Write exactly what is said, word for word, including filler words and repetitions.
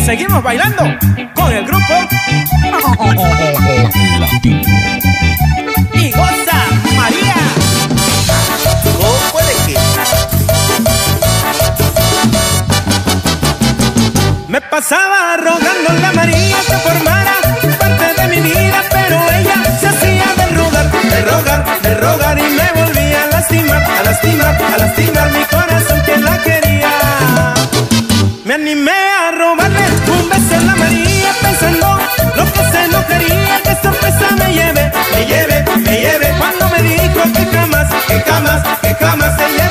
seguimos bailando con el grupo Latino. Y goza María. No puede que. Me pasaba rogándole a María que formara parte de mi vida, pero ella se hacía de rogar, de rogar, de rogar y me volvía a lastimar, a lastimar, a lastimar mi corazón que la quería. Me animé a robarle un beso a la María pensando lo que se no quería, que sorpresa me lleve, me lleve, me lleve cuando me dijo que jamás, que jamás, que jamás ella